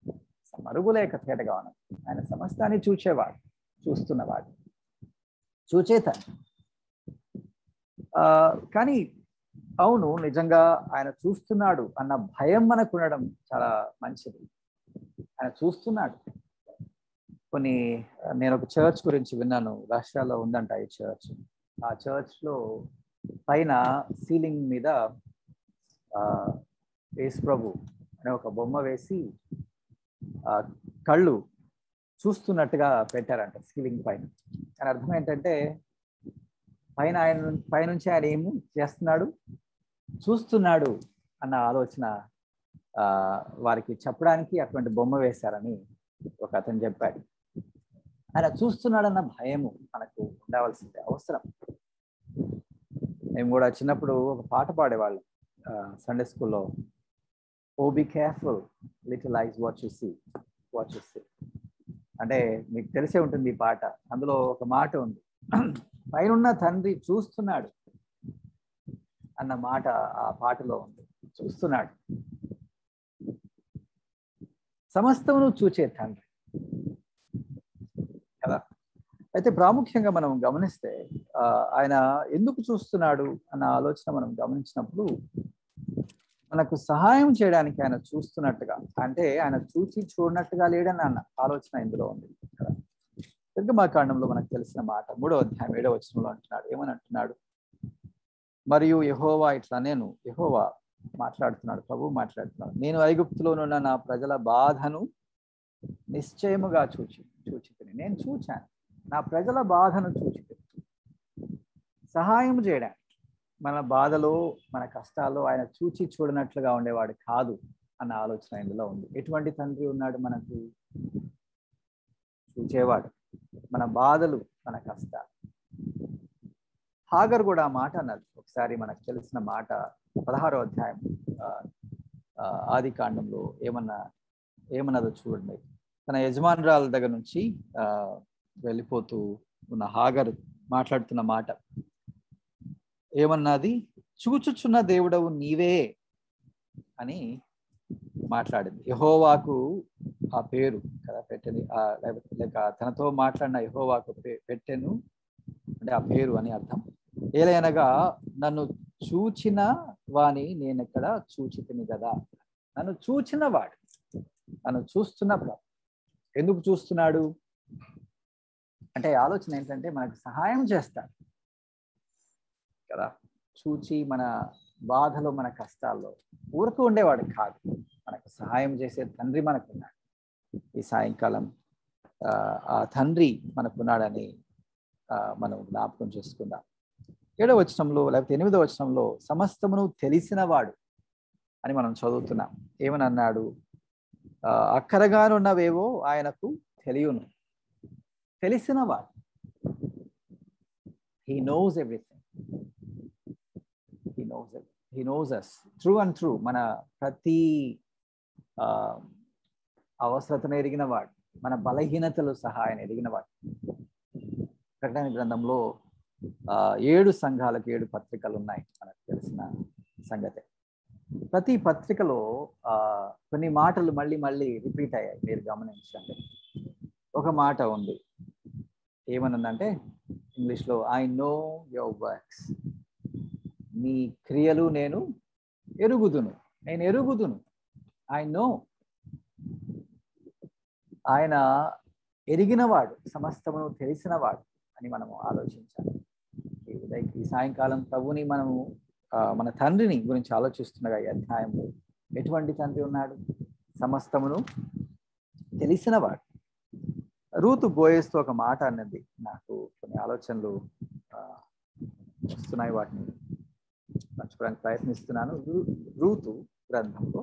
ఆయన సమస్తాన్ని చూచేవాడు, చూస్తున్నవాడు, చూచేత. కానీ అవును, నిజంగా ఆయన చూస్తున్నాడు అన్న భయం మనకు ఉండడం చాలా మంచిది. ఆయన చూస్తున్నాడు. నేను ఒక చర్చ్ గురించి విన్నాను, రష్యాలో ఉందంట ఈ చర్చ్. ఆ చర్చ్లో పైన సీలింగ్ మీద యేసు ప్రభు అనే ఒక బొమ్మ వేసి కళ్ళు చూస్తున్నట్టుగా పెట్టారంట సీలింగ్ పైన. దాని అర్థం ఏంటంటే పైనుంచి ఆయన ఏమి చేస్తున్నాడు? చూస్తున్నాడు అన్న ఆలోచన వారికి చెప్పడానికి అటువంటి బొమ్మ వేశారని ఒక అతను చెప్పాడు. ఆయన చూస్తున్నాడన్న భయము మనకు ఉండవలసిందే, అవసరం. మేము కూడా చిన్నప్పుడు ఒక పాట పాడేవాళ్ళం సండే స్కూల్లో, oh be careful little eyes what you see. అంటే మీకు తెలిసే ఉంటుంది ఈ పాట. అందులో ఒక మాట ఉంది, పైనున్న తండ్రి చూస్తున్నాడు అన్న మాట ఆ పాటలో ఉంది. చూస్తున్నాడు, సమస్తమును చూచే తండ్రి కదా. అయితే ప్రాముఖ్యంగా మనం గమనిస్తే ఆయన ఎందుకు చూస్తున్నాడు అన్న ఆలోచన మనం గమనించినప్పుడు మనకు సహాయం చేయడానికి ఆయన చూస్తున్నట్టుగా, అంటే ఆయన చూచి చూడనట్టుగా లేడని అన్న ఆలోచన ఇందులో ఉంది కదా. నిర్గమాకాండంలో మనకు తెలిసిన మాట 3వ అధ్యాయం 7వ వచనంలో అంటున్నాడు. ఏమని అంటున్నాడు? మరియు యెహోవా ఇట్లా, నేను యెహోవా మాట్లాడుతున్నాడు, ప్రభు మాట్లాడుతున్నాడు, నేను ఐగుప్తులోనున్న నా ప్రజల బాధను నిశ్చయముగా చూచితిని. నేను చూచాను, నా ప్రజల బాధను చూచితిని. సహాయం చేయడానికి, మన బాధలో మన కష్టాల్లో ఆయన చూచి చూడనట్లుగా ఉండేవాడు కాదు అన్న ఆలోచన ఇందులో ఉంది. ఎటువంటి తండ్రి ఉన్నాడు మనకు? చూచేవాడు, మన బాధలు, మన కష్టాలు. హాగర్ కూడా ఆ మాట అన్నది. ఒకసారి మనకు తెలిసిన మాట 16వ అధ్యాయం ఆది కాండంలో ఏమన్నదో చూడండి. తన యజమానురాల దగ్గర నుంచి వెళ్ళిపోతూ ఉన్న హాగర్ మాట్లాడుతున్న మాట ఏమన్నది? చూచుచున్న దేవుడవు నీవే అని మాట్లాడింది. యెహోవాకు ఆ పేరు కదా పెట్టని, లేక తనతో మాట్లాడిన యెహోవాకు పెట్టెను అంటే ఆ పేరు అని అర్థం. ఏలైనగా నన్ను చూచిన వాణి నేను ఎక్కడ చూచితిని కదా. నన్ను చూచిన వాడు, నన్ను చూస్తున్నప్పుడు. ఎందుకు చూస్తున్నాడు అంటే ఆలోచన ఏంటంటే మనకు సహాయం చేస్తాడు కదా. చూచి మన బాధలో, మన కష్టాల్లో ఊరుకు ఉండేవాడు కాదు, మనకు సహాయం చేసే తండ్రి మనకున్నాడు. ఈ సాయంకాలం ఆ తండ్రి మనకున్నాడని మనం జ్ఞాపకం చేసుకుందాం. 7వ వచనంలో లేకపోతే 8వ వచనంలో సమస్తమును తెలిసిన వాడు అని మనం చదువుతున్నాం. ఏమని అన్నాడు? అక్కరగానున్నవేవో ఆయనకు తెలియను. తెలిసిన వాడు, he knows everything, he knows us true and true. మన ప్రతి అవసరతను ఎరిగిన వాడు, మన బలహీనతలు సహా ఆయన ఎరిగిన వాడు. ప్రకటన గ్రంథంలో 7 సంఘాలకు 7 పత్రికలు ఉన్నాయి, మనకు తెలిసిన సంగతే. ప్రతి పత్రికలో కొన్ని మాటలు మళ్ళీ మళ్ళీ రిపీట్ అయ్యాయి, మీరు గమనించండి. ఒక మాట ఉంది, ఏమనుందంటే ఇంగ్లీష్లో, ఐ నో యువర్ వర్క్స్. నీ క్రియలు నేను ఎరుగుదును. I know. ఆయన ఎరిగినవాడు, సమస్తమును తెలిసినవాడు అని మనము ఆలోచించాలి. ఈ సాయంకాలం ప్రభుని మనము మన తండ్రిని గురించి ఆలోచిస్తుండగా ఈ అధ్యాయంలో ఎటువంటి తండ్రి ఉన్నాడు? సమస్తమును తెలిసినవాడు. రూతు బోయస్తో ఒక మాట అన్నది, నాకు కొన్ని ఆలోచనలు వస్తున్నాయి, వాటిని పంచుకోవడానికి ప్రయత్నిస్తున్నాను. రూతు గ్రంథంలో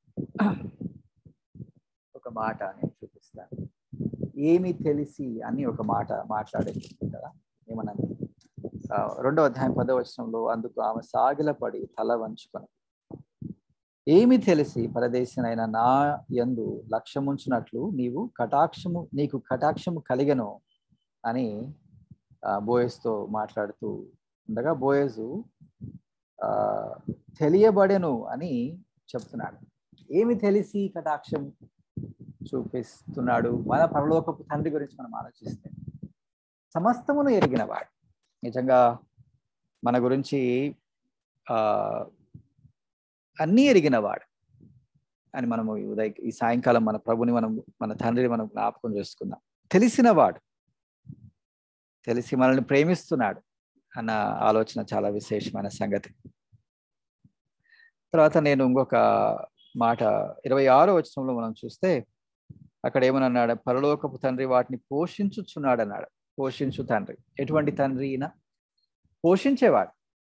ఒక మాట నేను చూపిస్తాను. ఏమి తెలిసి అని ఒక మాట మాట్లాడేది కదా. ఏమన్నది? 2వ అధ్యాయం 10వ వచనంలో, అందుకు ఆమె సాగిలపడి తల వంచుకొని, ఏమి తెలిసి పరదేశినైన నా యందు లక్ష్యముంచునట్లు నీకు కటాక్షము కలిగెను అని బోయస్తో మాట్లాడుతూ ఉండగా, బోయజు తెలియబడెను అని చెప్తున్నాడు. ఏమి తెలిసి కటాక్షం చూపిస్తున్నాడు? మన పరలోకపు తండ్రి గురించి మనం ఆలోచిస్తే సమస్తమును ఎరిగినవాడు. నిజంగా మన గురించి అన్నీ ఎరిగినవాడు అని మనము ఈ సాయంకాలం మన ప్రభుని మన తండ్రిని మనం జ్ఞాపకం చేసుకుందాం. తెలిసినవాడు, తెలిసి మనల్ని ప్రేమిస్తున్నాడు అన్న ఆలోచన చాలా విశేషమైన సంగతి. తర్వాత నేను ఇంకొక మాట 26వ వచనంలో మనం చూస్తే అక్కడ ఏమన్నాడు? పరలోకపు తండ్రి వాటిని పోషించుచున్నాడు అన్నాడు. పోషించు తండ్రి. ఎటువంటి తండ్రి? ఈయన పోషించేవాడు,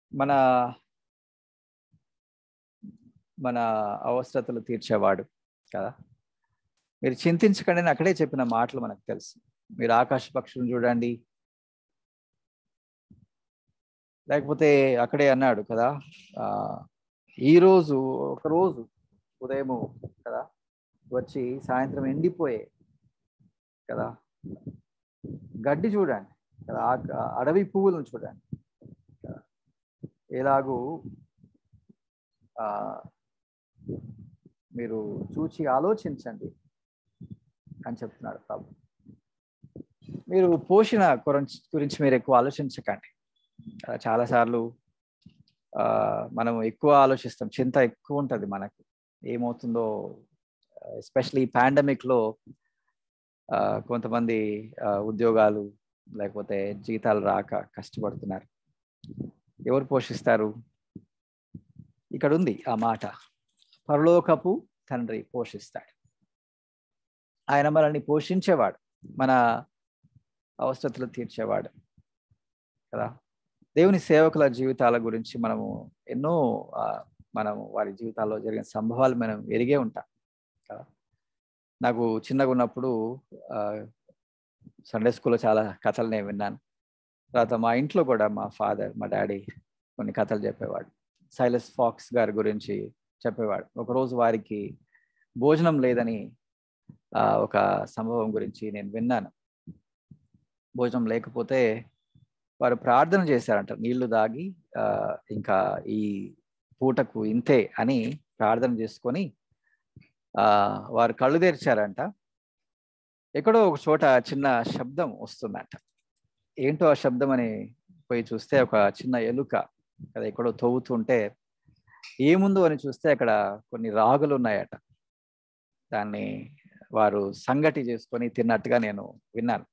మన అవసరతలు తీర్చేవాడు కదా. మీరు చింతించకండి అని అక్కడే చెప్పిన మాటలు మనకు తెలుసు. మీరు ఆకాశ పక్షులను చూడండి, లేకపోతే అక్కడే అన్నాడు కదా, ఈరోజు ఒకరోజు ఉదయము కదా వచ్చి సాయంత్రం ఎండిపోయే కదా, గడ్డి చూడండి కదా, అడవి పువ్వులను చూడండి కదా, ఎలాగూ ఆ మీరు చూచి ఆలోచించండి అని చెప్తున్నాడు ప్రభు. మీరు పోషణ గురించి మీరు ఎక్కువ ఆలోచించకండి. చాలాసార్లు మనం ఎక్కువ ఆలోచిస్తాం, చింత ఎక్కువ ఉంటుంది మనకు, ఏమవుతుందో. ఎస్పెషలీ పాండమిక్లో కొంతమంది ఉద్యోగాలు లేకపోతే జీతాలు రాక కష్టపడుతున్నారు. ఎవరు పోషిస్తారు? ఇక్కడ ఉంది ఆ మాట, పరలోకపు తండ్రి పోషిస్తాడు. ఆయన మనల్ని పోషించేవాడు, మన అవసరతలు తీర్చేవాడు కదా. దేవుని సేవకుల జీవితాల గురించి మనము ఎన్నో మనము వారి జీవితాల్లో జరిగిన సంభవాలు మనం ఎరిగే ఉంటాం కదా. నాకు చిన్నగా ఉన్నప్పుడు సండే స్కూల్లో చాలా కథలు నేను విన్నాను. తర్వాత మా ఇంట్లో కూడా మా ఫాదర్, మా డాడీ కొన్ని కథలు చెప్పేవాడు. సైలస్ ఫాక్స్ గారి గురించి చెప్పేవాడు. ఒకరోజు వారికి భోజనం లేదని ఒక సంభవం గురించి నేను విన్నాను. భోజనం లేకపోతే వారు ప్రార్థన చేశారంట, నీళ్లు దాగి ఇంకా ఈ పూటకు ఇంతే అని ప్రార్థన చేసుకొని వారు కళ్ళు తెరిచారంట. ఎక్కడో ఒక చోట చిన్న శబ్దం వస్తుందంట. ఏంటో ఆ శబ్దం అని పోయి చూస్తే ఒక చిన్న ఎలుక కదా ఎక్కడో తవ్వుతుంటే, ఏముందో అని చూస్తే అక్కడ కొన్ని రాగులు ఉన్నాయట. దాన్ని వారు సంగటి చేసుకొని తిన్నట్టుగా నేను విన్నాను.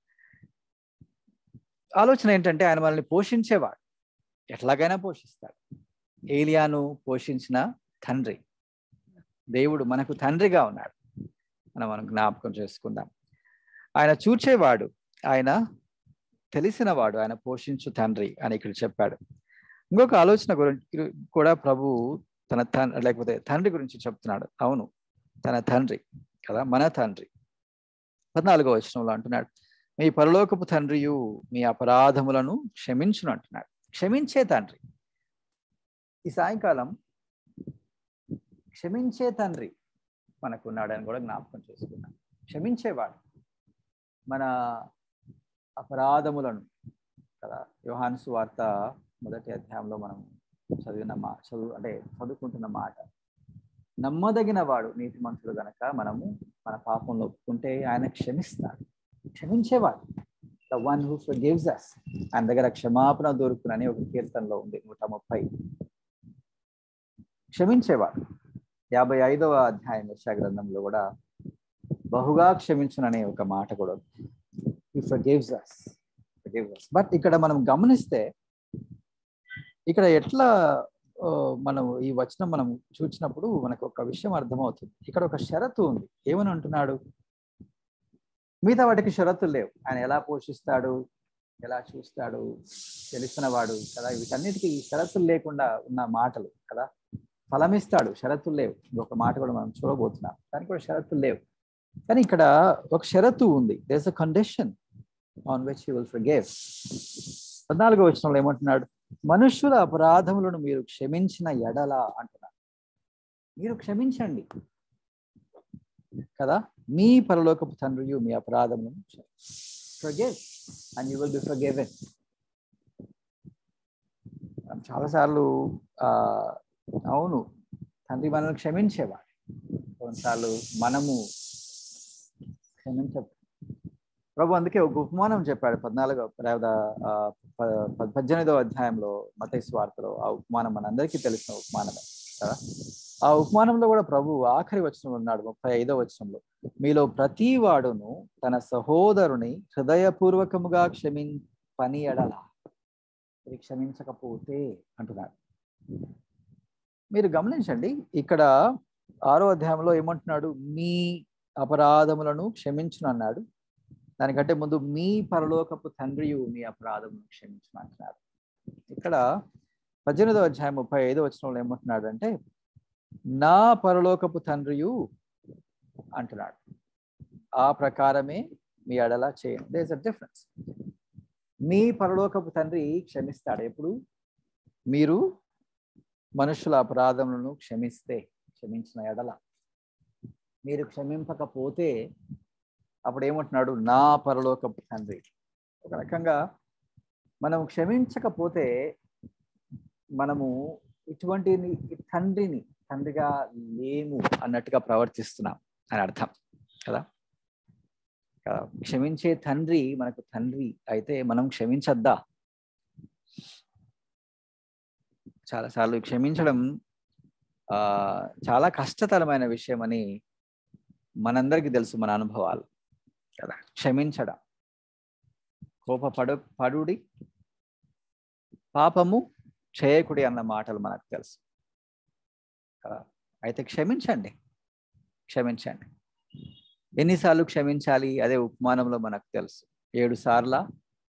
ఆలోచన ఏంటంటే, ఆయన మనల్ని పోషించేవాడు, ఎట్లాగైనా పోషిస్తాడు. ఏలియాను పోషించిన తండ్రి దేవుడు మనకు తండ్రిగా ఉన్నాడు. మనం జ్ఞాపకం చేసుకుందాం. ఆయన చూచేవాడు, ఆయన తెలిసినవాడు, ఆయన పోషించు తండ్రి అని ఇక్కడ చెప్పాడు. ఇంకొక ఆలోచన గురించి కూడా ప్రభు తన లేకపోతే తండ్రి గురించి చెప్తున్నాడు. అవును, తన తండ్రి కదా, మన తండ్రి. 14వ వచనంలో అంటున్నాడు, మీ పరలోకపు తండ్రియు మీ అపరాధములను క్షమించును అంటున్నాడు. క్షమించే తండ్రి. ఈ సాయంకాలం క్షమించే తండ్రి మనకున్నాడని కూడా జ్ఞాపకం చేసుకున్నాం. క్షమించేవాడు మన అపరాధములను కదా. యోహాను సువార్త 1వ అధ్యాయంలో మనం చదువుకుంటున్న మాట, నమ్మదగిన వాడు నీతిమంతుడు గనక మనము మన పాపంలో ఒప్పుకుంటే ఆయన క్షమిస్తాడు. క్షమించేవాడు, the one who forgives us. ఆయన దగ్గర క్షమాపణ దొరుకునని ఒక కీర్తనలో ఉంది, 130. క్షమించేవాడు. 55వ అధ్యాయం యెషయా గ్రంథంలో కూడా బహుగా క్షమించుననే ఒక మాట కూడా ఉంది. He forgives us. బట్ ఇక్కడ మనం గమనిస్తే, ఇక్కడ ఎట్లా మనం ఈ వచనం మనం చూసినప్పుడు మనకు ఒక విషయం అర్థమవుతుంది. ఇక్కడ ఒక షరతు ఉంది. ఏమని అంటున్నాడు? మిగతా వాటికి షరతులు లేవు. ఆయన ఎలా పోషిస్తాడు, ఎలా చూస్తాడు, తెలిసినవాడు కదా. వీటన్నిటికీ షరతులు లేకుండా ఉన్న మాటలు కదా. ఫలమిస్తాడు, షరతులు లేవు. ఇంకొక మాట కూడా మనం చూడబోతున్నాం, దానికి కూడా షరతులు లేవు. కానీ ఇక్కడ ఒక షరతు ఉంది. There is a condition on which he will forgive. 14వ వచనంలో ఏమంటున్నాడు? మనుష్యుల అపరాధములను మీరు క్షమించిన ఎడల అంటున్నాడు. మీరు క్షమించండి కదా, మీ పరలోకపు తండ్రియు మీ అపరాధములను forgive and you will be forgiven. చాలాసార్లు అవును, తండ్రి మనల్ని క్షమించేవాడు. కొన్నిసార్లు మనము క్షమించ ప్రభు అందుకే ఒక ఉపమానం చెప్పాడు. 18వ అధ్యాయంలో మత్తయి సువార్తలో. ఆ ఉపమానం మనందరికీ తెలిసిన ఉపమానమే కదా. ఆ ఉపమానంలో కూడా ప్రభు ఆఖరి వచనంలో ఉన్నాడు, 35వ వచనంలో, మీలో ప్రతి వాడును తన సహోదరుని హృదయపూర్వకముగా పని ఎడల క్షమించకపోతే అంటున్నాడు. మీరు గమనించండి, ఇక్కడ 6వ అధ్యాయంలో ఏమంటున్నాడు? మీ అపరాధములను క్షమించును అన్నాడు. దానికంటే ముందు మీ పరలోకపు తండ్రియు మీ అపరాధములను క్షమించును అంటున్నాడు. ఇక్కడ 18వ అధ్యాయం 35వ వచనంలో ఏమంటున్నాడు అంటే, నా పరలోకపు తండ్రియు అంటున్నాడు, ఆ ప్రకారమే మీ ఎడల చేయండి. There is a difference. మీ పరలోకపు తండ్రి క్షమిస్తాడు ఎప్పుడు? మీరు మనుషుల అపరాధములను క్షమించిన ఎడల. మీరు క్షమింపకపోతే అప్పుడు ఏమంటున్నాడు? నా పరలోకపు తండ్రి. ఒక రకంగా మనం క్షమించకపోతే మనము ఇటువంటి తండ్రిగా లేము అన్నట్టుగా ప్రవర్తిస్తున్నాం అని అర్థం కదా. క్షమించే తండ్రి మనకు తండ్రి అయితే మనం క్షమించద్దా? చాలాసార్లు క్షమించడం చాలా కష్టతరమైన విషయం అని మనందరికీ తెలుసు, మన అనుభవాలు కదా. క్షమించడం, పడుడి పాపము చేయకుడి అన్న మాటలు మనకు తెలుసు కదా. అయితే క్షమించండి. ఎన్నిసార్లు క్షమించాలి? అదే ఉపమానంలో మనకు తెలుసు. 7 సార్లా?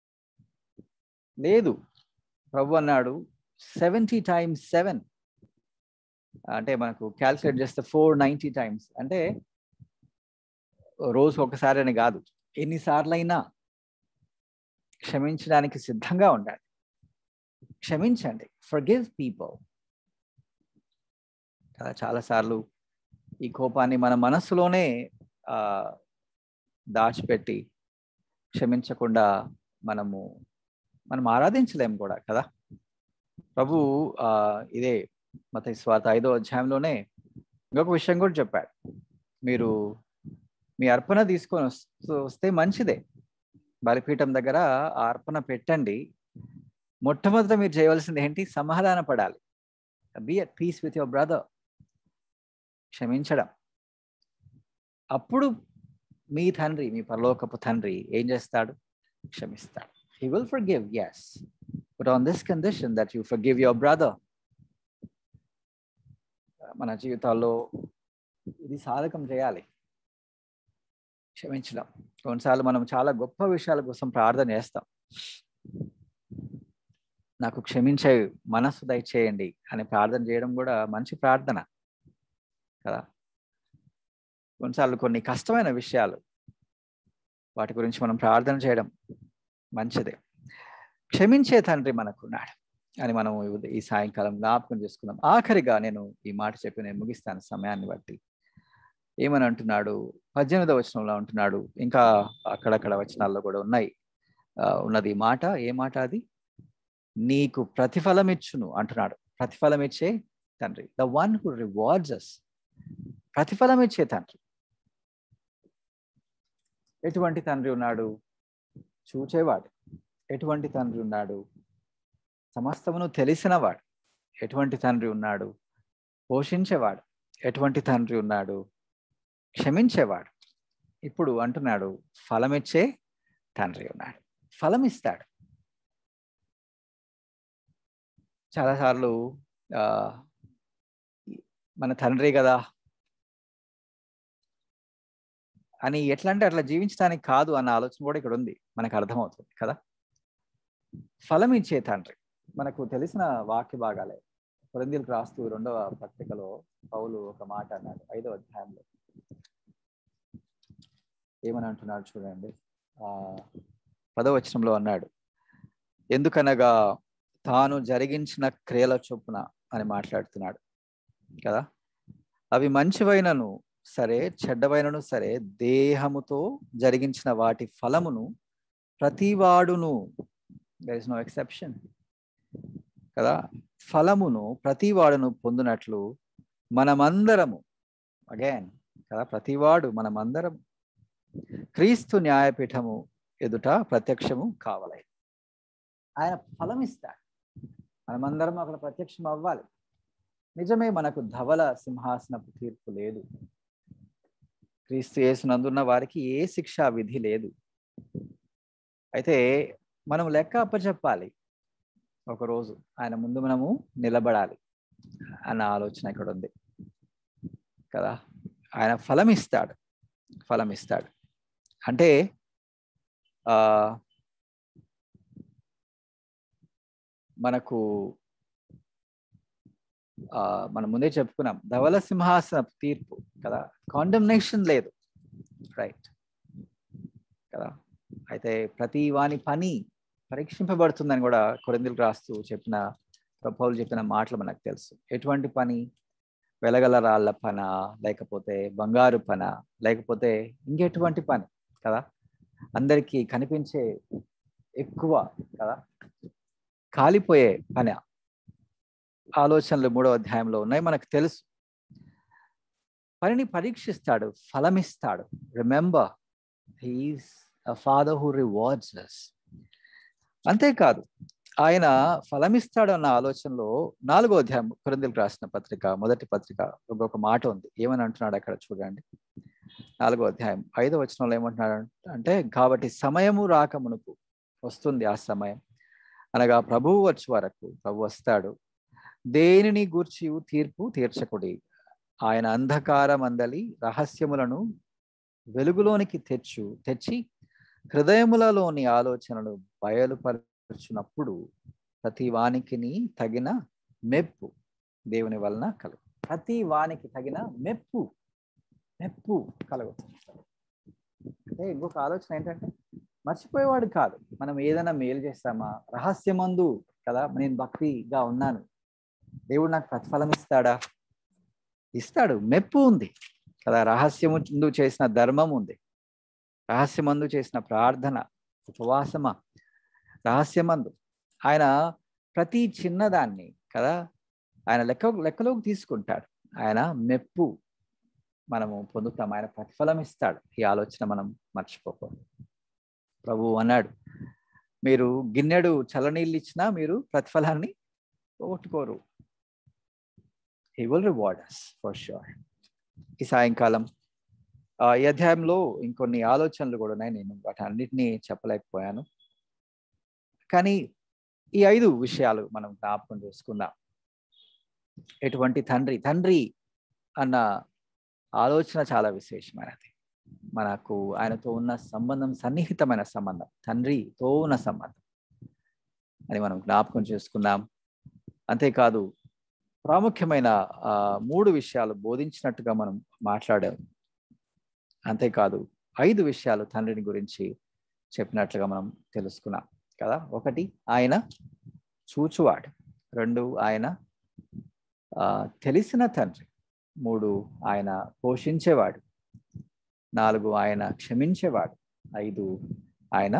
లేదు, ప్రభు అన్నాడు 70 times 7. అంటే మనకు క్యాల్కులేట్ చేస్తే 490 times. అంటే రోజు ఒకసారి అని కాదు, ఎన్నిసార్లైనా క్షమించడానికి సిద్ధంగా ఉండాలి. క్షమించండి. Forgive people. చాలాసార్లు ఈ కోపాన్ని మన మనస్సులోనే దాచిపెట్టి క్షమించకుండా మనం ఆరాధించలేము కూడా కదా. ప్రభు ఇదే మత్తయి సువార్త 5వ అధ్యాయంలోనే ఇంకొక విషయం కూడా చెప్పాడు. మీరు మీ అర్పణ తీసుకొని వస్తే మంచిదే, బలిపీఠం దగ్గర ఆ అర్పణ పెట్టండి. మొట్టమొదట మీరు చేయవలసింది ఏంటి? సమాధాన పడాలి. Be at peace with your brother. క్షమించడం. అప్పుడు మీ తండ్రి, మీ పరలోకపు తండ్రి ఏం చేస్తాడు? క్షమిస్తాడు. He will forgive, yes, but on this condition that you forgive your brother. మన జీవితాల్లో ఇది సాధకం చేయాలి, క్షమించడం. కొన్నిసార్లు మనం చాలా గొప్ప విషయాల కోసం ప్రార్థన చేస్తాం. నాకు క్షమించే మనస్సు దయచేయండి అని ప్రార్థన చేయడం కూడా మంచి ప్రార్థన కదా. కొన్నిసార్లు కొన్ని కష్టమైన విషయాలు, వాటి గురించి మనం ప్రార్థన చేయడం మంచిదే. క్షమించే తండ్రి మనకున్నాడు అని మనం ఈ సాయంకాలం జ్ఞాపకం చేసుకుందాం. ఆఖరిగా నేను ఈ మాట చెప్పి నేను ముగిస్తాను సమయాన్ని బట్టి. ఏమని అంటున్నాడు? 18వ వచనంలో అంటున్నాడు, ఇంకా అక్కడక్కడ వచనాల్లో కూడా ఉన్నది మాట. ఏ మాట అది? నీకు ప్రతిఫలం ఇచ్చును అంటున్నాడు. ప్రతిఫలం ఇచ్చే తండ్రి, the one who rewards us. ప్రతిఫలం ఇచ్చే తండ్రి. ఎటువంటి తండ్రి ఉన్నాడు? చూచేవాడు. ఎటువంటి తండ్రి ఉన్నాడు? సమస్తమును తెలిసినవాడు. ఎటువంటి తండ్రి ఉన్నాడు? పోషించేవాడు. ఎటువంటి తండ్రి ఉన్నాడు? క్షమించేవాడు. ఇప్పుడు అంటున్నాడు ఫలమిచ్చే తండ్రి ఉన్నాడు. ఫలమిస్తాడు. చాలాసార్లు మన తండ్రి కదా అని ఎట్లా అంటే అట్లా జీవించడానికి కాదు అన్న ఆలోచన కూడా ఇక్కడ ఉంది, మనకు అర్థమవుతుంది కదా. ఫలం ఇచ్చే తండ్రి. మనకు తెలిసిన వాక్య భాగాలే. కొరింథీయులకు రాస్తూ 2వ పత్రికలో పౌలు ఒక మాట అన్నాడు 5వ అధ్యాయంలో. ఏమని అంటున్నాడు చూడండి. 10వ వచనంలో అన్నాడు, ఎందుకనగా తాను జరిగించిన క్రియల చొప్పున అని మాట్లాడుతున్నాడు కదా. అవి మంచివైనను సరే చెడ్డవైనను సరే దేహముతో జరిగించిన వాటి ఫలమును ప్రతివాడును, there is no exception కదా, ఫలమును ప్రతివాడును పొందినట్లు మనమందరము, అగైన్ కదా, ప్రతివాడు మనమందరం క్రీస్తు న్యాయపీఠము ఎదుట ప్రత్యక్షము కావాలి. ఆయన ఫలం ఇస్తాడు. మనమందరం అక్కడ ప్రత్యక్షం అవ్వాలి. నిజమే, మనకు ధవల సింహాసనపు తీర్పు లేదు. క్రీస్తు యేసునందున్న వారికి ఏ శిక్షా విధి లేదు. అయితే మనం లెక్క అప్పచెప్పాలి. ఒకరోజు ఆయన ముందు మనము నిలబడాలి అన్న ఆలోచన ఇక్కడ ఉంది కదా. ఆయన ఫలం ఇస్తాడు. అంటే మనకు మనం ముందే చెప్పుకున్నాం, ధవల సింహాసన తీర్పు కదా, కాండమ్నేషన్ లేదు, రైట్ కదా. అయితే ప్రతి వాని పని పరీక్షింపబడుతుందని కూడా కొరింథీయులకు రాస్తూ పౌలు చెప్పిన మాటలు మనకు తెలుసు. ఎటువంటి పని? వెలగల రాళ్ళ పన, లేకపోతే బంగారు పన, లేకపోతే ఇంకెటువంటి పని? కదా, అందరికీ కనిపించే ఎక్కువ కదా, కాలిపోయే పని ఆలోచనలు 3వ అధ్యాయంలో ఉన్నాయి, మనకు తెలుసు. పనిని పరీక్షిస్తాడు, ఫలమిస్తాడు. Remember, he is a father who rewards us. అంతేకాదు, ఆయన ఫలమిస్తాడు అన్న ఆలోచనలో 4వ అధ్యాయం కొరింథీయులకు రాసిన పత్రిక, మొదటి పత్రిక ఒక మాట ఉంది. ఏమని అంటున్నాడు అక్కడ చూడండి. 4వ అధ్యాయం 5వ వచనంలో ఏమంటున్నాడు అంటే, కాబట్టి సమయము రాకమునుపు, వస్తుంది ఆ సమయం, అనగా ప్రభువు వచ్చే వరకు, ప్రభు వస్తాడు, దేనిని గూర్చి తీర్పు తీర్చకుడి, ఆయన అంధకారమందలి రహస్యములను వెలుగులోనికి తెచ్చి హృదయములలోని ఆలోచనలు బయలుపరచునప్పుడు ప్రతి వానికి తగిన మెప్పు దేవుని వలన కలుగు. ప్రతి వానికి తగిన మెప్పు కలుగుతుంది. అంటే ఇంకొక ఆలోచన ఏంటంటే, మర్చిపోయేవాడు కాదు. మనం ఏదైనా మేలు చేస్తామా, రహస్యమందు కదా, నేను భక్తిగా ఉన్నాను, దేవుడు నాకు ప్రతిఫలం ఇస్తాడా? ఇస్తాడు. మెప్పు ఉంది కదా, రహస్యమందు చేసిన ధర్మం ఉంది, రహస్యమందు చేసిన ప్రార్థన, ఉపవాసమా, రహస్యమందు ఆయన ప్రతి చిన్నదాన్ని కదా ఆయన లెక్కలోకి తీసుకుంటాడు. ఆయన మెప్పు మనము పొందుతాం, ఆయన ప్రతిఫలం ఇస్తాడు. ఈ ఆలోచన మనం మర్చిపోకూడదు. ప్రభువు అన్నాడు, మీరు గిన్నెడు చల్లనీళ్ళు ఇచ్చినా మీరు ప్రతిఫలాన్ని పోగొట్టుకోరు. He will reward us for sure. ఈ సాయంకాలం ఈ అధ్యాయంలో ఇంకొన్ని ఆలోచనలు కూడా ఉన్నాయి. నేను వాటి అన్నిటినీ చెప్పలేకపోయాను, కానీ ఈ 5 విషయాలు మనం జ్ఞాపకం చేసుకుందాం. ఎటువంటి తండ్రి అన్న ఆలోచన చాలా విశేషమైనది. మనకు ఆయనతో ఉన్న సంబంధం సన్నిహితమైన సంబంధం, తండ్రితో ఉన్న సంబంధం అని మనం జ్ఞాపకం చేసుకుందాం. అంతేకాదు, ప్రాముఖ్యమైన 3 విషయాలు బోధించినట్టుగా మనం మాట్లాడాం. అంతేకాదు, 5 విషయాలు తండ్రిని గురించి చెప్పినట్లుగా మనం తెలుసుకున్నాం కదా. 1, ఆయన చూచువాడు. 2, ఆయన తెలిసిన తండ్రి. 3, ఆయన పోషించేవాడు. 4, ఆయన క్షమించేవాడు. 5, ఆయన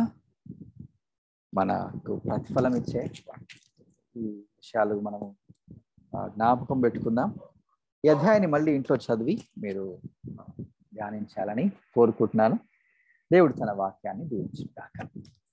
మనకు ప్రతిఫలం ఇచ్చేవాడు. ఈ విషయాలు మనము జ్ఞాపకం పెట్టుకుందాం. ఈ అధ్యాయాన్ని మళ్ళీ ఇంట్లో చదివి మీరు ధ్యానించాలని కోరుకుంటున్నాను. దేవుడు తన వాక్యాన్ని దీవించుగాక.